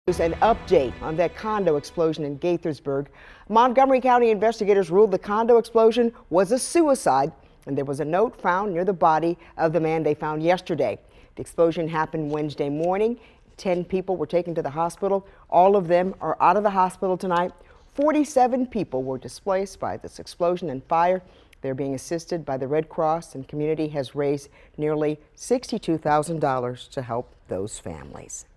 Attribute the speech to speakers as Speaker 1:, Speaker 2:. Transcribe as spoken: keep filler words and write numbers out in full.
Speaker 1: There's an update on that condo explosion in Gaithersburg. Montgomery County investigators ruled the condo explosion was a suicide, and there was a note found near the body of the man they found yesterday. The explosion happened Wednesday morning. Ten people were taken to the hospital. All of them are out of the hospital tonight. forty-seven people were displaced by this explosion and fire. They're being assisted by the Red Cross, and community has raised nearly sixty-two thousand dollars to help those families.